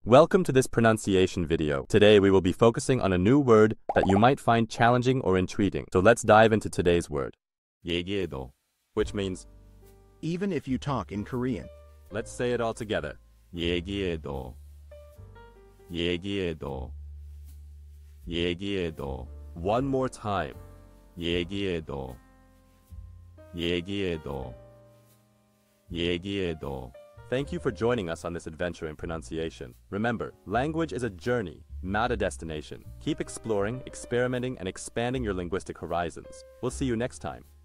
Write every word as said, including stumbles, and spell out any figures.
Welcome to this pronunciation video. Today we will be focusing on a new word that you might find challenging or intriguing. So let's dive into today's word. 얘기해도, which means even if you talk in Korean. Let's say it all together. 얘기해도, 얘기해도, 얘기해도. One more time. 얘기해도, 얘기해도, 얘기해도. Thank you for joining us on this adventure in pronunciation. Remember, language is a journey, not a destination. Keep exploring, experimenting, and expanding your linguistic horizons. We'll see you next time.